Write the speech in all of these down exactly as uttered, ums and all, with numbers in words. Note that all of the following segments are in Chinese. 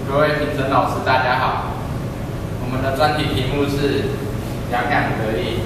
各位评审老师，大家好。我们的专题题目是养养得意。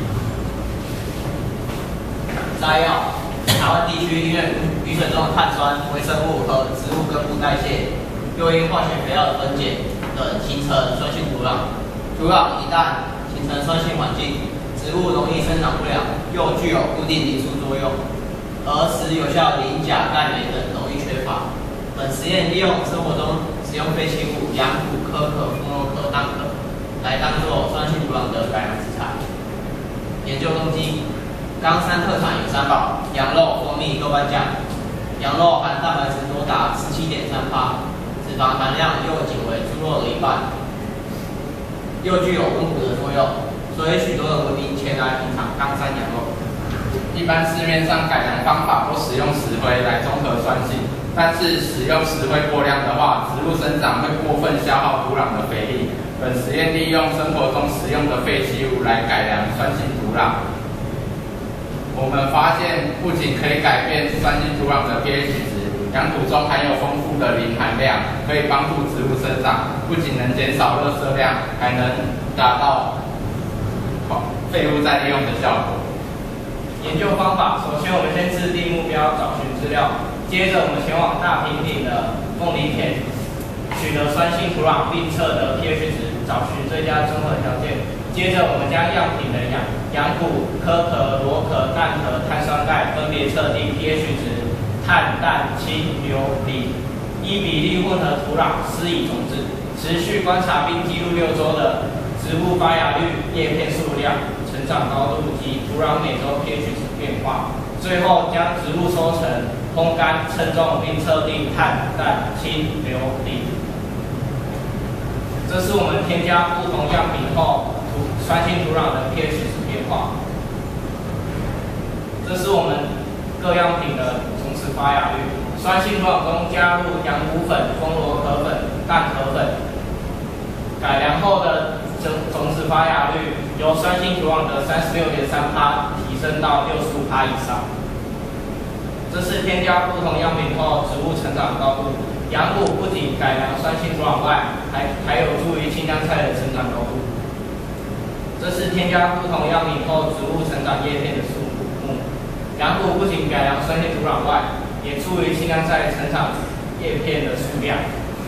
摘要：台湾地区因为雨水中的碳酸、微生物和植物根部代谢，又因化学肥料的分解等形成酸性土壤。土壤一旦形成酸性环境，植物容易生长不良，又具有固定凝塑作用，而使有效磷、钾、钙、镁等容易缺乏。本实验利用生活中使用废弃物羊骨、壳壳、蜂肉壳、蛋壳来当做酸性土壤的改良食材。研究动机：冈山特产有三宝：羊肉、蜂蜜、豆瓣酱。羊肉含蛋白质多达 百分之十七点三， 脂肪含量又仅为猪肉的一半，又具有温补的作用，所以许多人闻名前来品尝冈山羊肉。 一般市面上改良方法都使用石灰来中和酸性，但是使用石灰过量的话，植物生长会过分消耗土壤的肥力。本实验利用生活中使用的废弃物来改良酸性土壤。我们发现，不仅可以改变酸性土壤的 pH 值，羊土中含有丰富的磷含量，可以帮助植物生长，不仅能减少垃圾量，还能达到废物再利用的效果。 研究方法：首先，我们先制定目标，找寻资料；接着，我们前往大平顶的凤梨田，取得酸性土壤，并测得 pH 值，找寻最佳综合条件。接着，我们将样品的羊羊骨、壳壳、螺壳、蛋壳、碳酸钙分别测定 pH 值，碳、氮、氢、硫、磷，依比例混合土壤施以种子，持续观察并记录六周的植物发芽率、叶片数量、成长高度及土壤每周 pH 值变化。最后将植物收成、烘干、称重并测定碳、氮、氢、硫、磷。这是我们添加不同样品后酸性土壤的 pH 值变化。这是我们各样品的种子发芽率。酸性土壤中加入羊骨粉、蜂螺壳粉、蛋壳粉，改良后的种种子发芽率由酸性土壤的 百分之三十六点三 提升到 百分之六十五 以上。这是添加不同样品后植物成长高度。羊骨不仅改良酸性土壤外，还还有助于青江菜的成长高度。这是添加不同样品后植物成长叶片的数目。羊骨不仅改良酸性土壤外，也助于青江菜成长叶片的数量。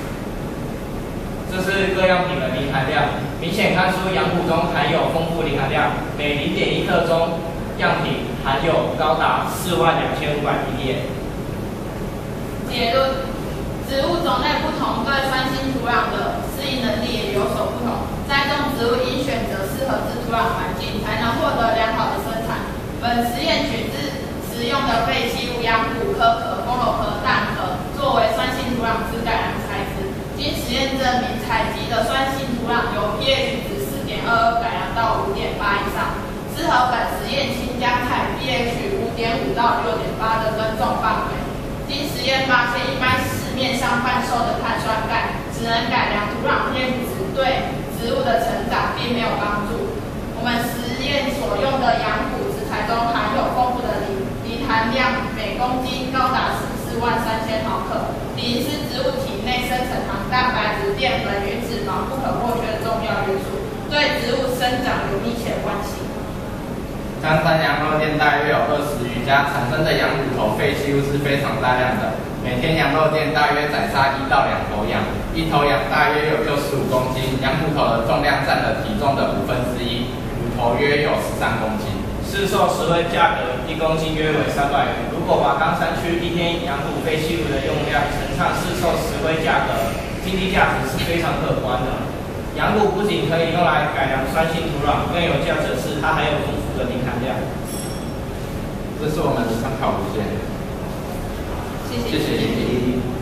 这是各样品的磷含量，明显看出羊骨中含有丰富磷含量，每 零点一 克中样品含有高达四万两千五百毫克。 结论：植物种类不同，对酸性土壤的适应能力也有所不同。栽种植物应选择适合之土壤环境，才能获得良好的生产。本实验取自食用的废弃物羊骨、壳壳、蜂肉壳、蛋壳，作为酸性土壤之改良材质。经实验证明，采集的酸性土壤由 pH 值 四点二二 改良到 五点八 以上，适合本实验青江菜 pH 五点五 到 六点八 的耕种范围。经实验发现，一般市面上贩售的碳酸钙只能改良土壤 pH 值，对植物的成长并没有帮助。我们实验所用的羊骨食材中含有丰富的磷，磷含量每公斤高达十四万三千毫克。磷是植物体内生成含蛋白质、淀粉与脂肪不可或缺的重要元素，对植物生长有密切关系。 冈山羊肉店大约有二十余家，产生的羊骨头废弃物是非常大量的。每天羊肉店大约宰杀一到两头羊，一头羊大约有六十五公斤，羊骨头的重量占了体重的五分之一，骨头约有十三公斤。 市售石灰价格一公斤约为三百元。如果把冈山区一天羊骨废弃物的用量乘上市售石灰价格，经济价值是非常可观的。羊骨不仅可以用来改良酸性土壤，更有价值的是它还有丰富的磷含量。 这是我们的参考文献。 谢谢。 谢谢。